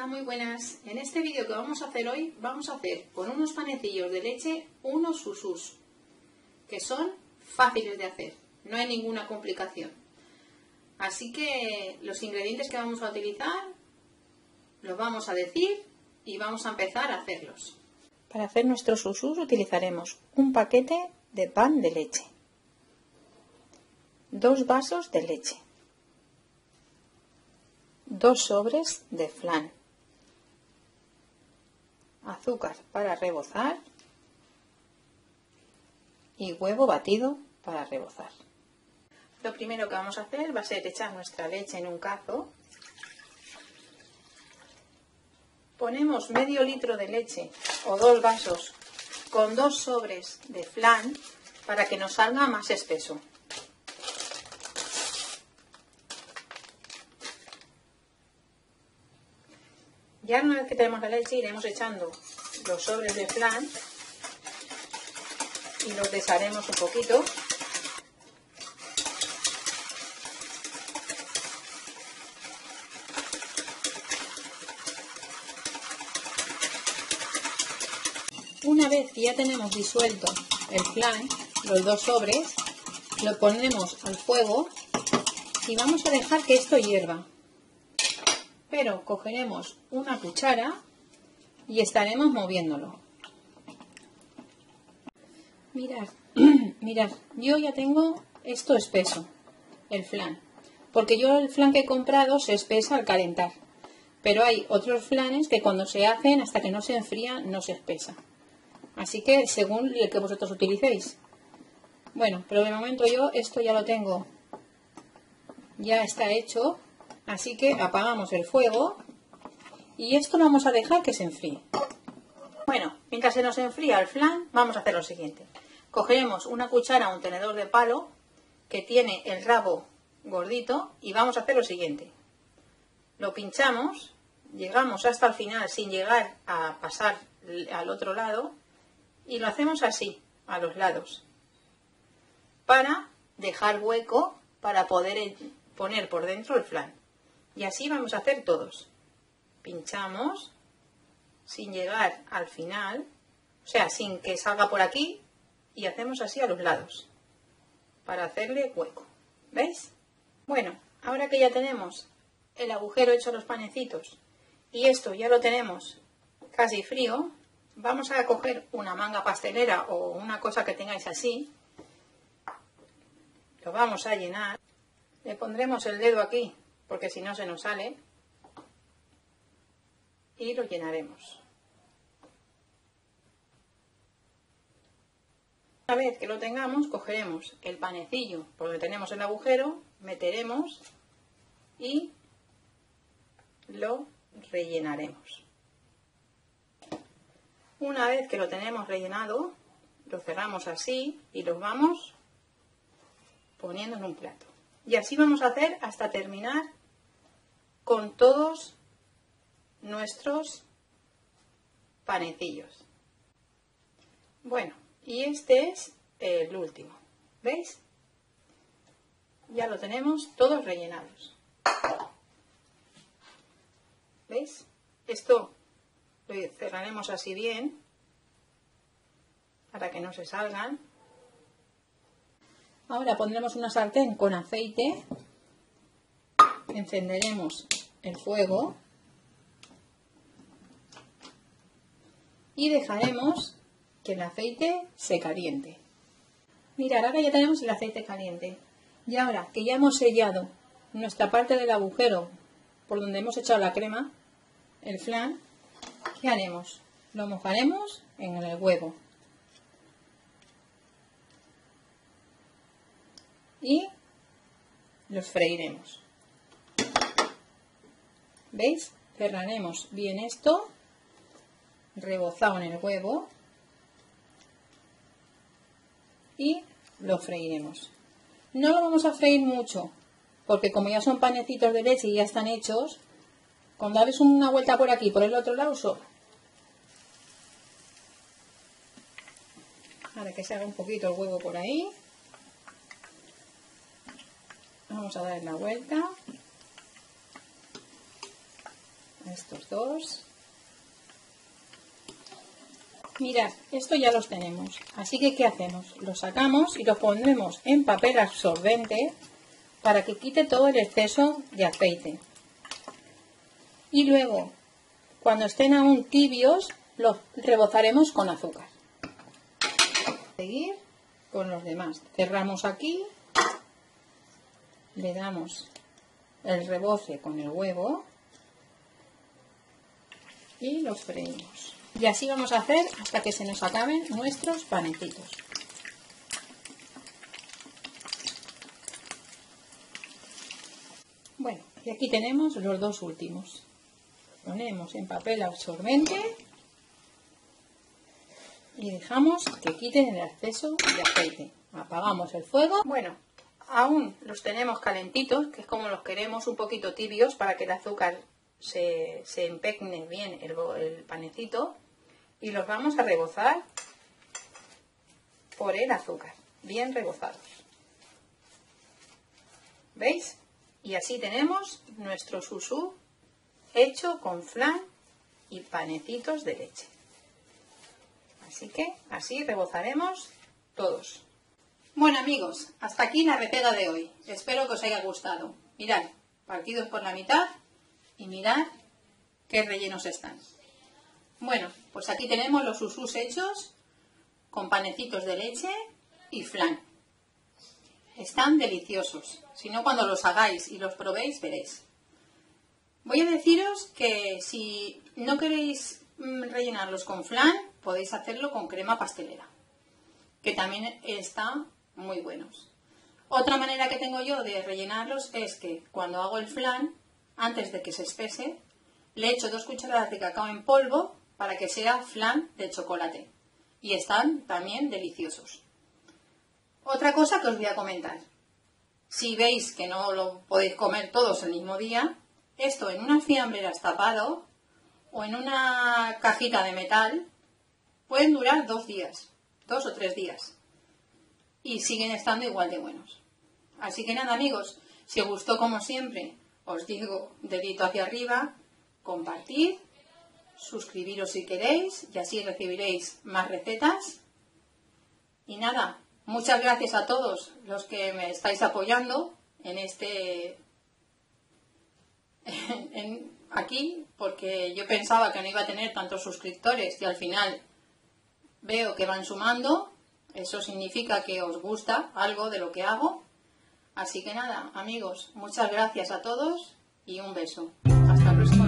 Hola, muy buenas. En este vídeo que vamos a hacer hoy, vamos a hacer con unos panecillos de leche unos susús, que son fáciles de hacer, no hay ninguna complicación. Así que los ingredientes que vamos a utilizar los vamos a decir y vamos a empezar a hacerlos. Para hacer nuestros susús utilizaremos un paquete de pan de leche, 2 vasos de leche, 2 sobres de flan, azúcar para rebozar y huevo batido para rebozar. Lo primero que vamos a hacer va a ser echar nuestra leche en un cazo. Ponemos medio litro de leche o 2 vasos con 2 sobres de flan para que nos salga más espeso. Ya una vez que tenemos la leche iremos echando los sobres de flan y los desharemos un poquito. Una vez que ya tenemos disuelto el flan, los 2 sobres, lo ponemos al fuego y vamos a dejar que esto hierva. Pero cogeremos una cuchara y estaremos moviéndolo. Mirad, yo ya tengo esto espeso, el flan, porque yo el flan que he comprado se espesa al calentar, pero hay otros flanes que cuando se hacen hasta que no se enfría no se espesa. Así que según el que vosotros utilicéis. Bueno, pero de momento yo esto ya lo tengo, ya está hecho. Así que apagamos el fuego y esto lo vamos a dejar que se enfríe. Bueno, mientras se nos enfría el flan, vamos a hacer lo siguiente. Cogeremos una cuchara o un tenedor de palo que tiene el rabo gordito y vamos a hacer lo siguiente. Lo pinchamos, llegamos hasta el final sin llegar a pasar al otro lado y lo hacemos así, a los lados, para dejar hueco para poder poner por dentro el flan. Y así vamos a hacer todos. Pinchamos sin llegar al final, o sea, sin que salga por aquí, y hacemos así a los lados para hacerle hueco. ¿Veis? Bueno, ahora que ya tenemos el agujero hecho a los panecitos y esto ya lo tenemos casi frío, vamos a coger una manga pastelera o una cosa que tengáis así. Lo vamos a llenar. Le pondremos el dedo aquí, porque si no se nos sale, y lo llenaremos. Una vez que lo tengamos, cogeremos el panecillo por donde tenemos el agujero, meteremos y lo rellenaremos. Una vez que lo tenemos rellenado, lo cerramos así y los vamos poniendo en un plato. Y así vamos a hacer hasta terminar con todos nuestros panecillos. Bueno, y este es el último. ¿Veis? Ya lo tenemos todos rellenados. ¿Veis? Esto lo cerraremos así bien para que no se salgan. Ahora pondremos una sartén con aceite, encenderemos el fuego y dejaremos que el aceite se caliente. Mirad, ahora ya tenemos el aceite caliente. Y ahora que ya hemos sellado nuestra parte del agujero por donde hemos echado la crema, el flan, ¿qué haremos? Lo mojaremos en el huevo. Y los freiremos. ¿Veis? Cerraremos bien esto, rebozado en el huevo, y lo freiremos. No lo vamos a freír mucho, porque como ya son panecitos de leche y ya están hechos, cuando haces una vuelta por aquí, por el otro lado, sobra. Ahora que se haga un poquito el huevo por ahí. Vamos a dar la vuelta. a estos dos. Mirad, esto ya los tenemos, así que ¿qué hacemos? Los sacamos y los pondremos en papel absorbente para que quite todo el exceso de aceite. Y luego, cuando estén aún tibios, los rebozaremos con azúcar. Seguir con los demás. Cerramos aquí, le damos el reboce con el huevo y los freímos. Y así vamos a hacer hasta que se nos acaben nuestros panecitos. Bueno, y aquí tenemos los dos últimos. Ponemos en papel absorbente y dejamos que quiten el exceso de aceite. Apagamos el fuego. Bueno, aún los tenemos calentitos, que es como los queremos, un poquito tibios para que el azúcar se empegne bien el panecito. Y los vamos a rebozar por el azúcar, bien rebozados. ¿Veis? Y así tenemos nuestro susú hecho con flan y panecitos de leche. Así que así rebozaremos todos. Bueno amigos, hasta aquí la receta de hoy. Espero que os haya gustado. Mirad, partidos por la mitad y mirad qué rellenos están. Bueno, pues aquí tenemos los susús hechos con panecitos de leche y flan. Están deliciosos. Si no, cuando los hagáis y los probéis, veréis. Voy a deciros que si no queréis rellenarlos con flan, podéis hacerlo con crema pastelera, que también están muy buenos. Otra manera que tengo yo de rellenarlos es que cuando hago el flan, antes de que se espese, le echo 2 cucharadas de cacao en polvo para que sea flan de chocolate. Y están también deliciosos. Otra cosa que os voy a comentar. Si veis que no lo podéis comer todos el mismo día, esto en unas fiambreras tapado o en una cajita de metal pueden durar 2 días, 2 o 3 días. Y siguen estando igual de buenos. Así que nada amigos, si os gustó como siempre, os digo dedito hacia arriba, compartid, suscribiros si queréis y así recibiréis más recetas. Y nada, muchas gracias a todos los que me estáis apoyando en aquí, porque yo pensaba que no iba a tener tantos suscriptores y al final veo que van sumando. Eso significa que os gusta algo de lo que hago. Así que nada, amigos, muchas gracias a todos y un beso. Hasta el próximo.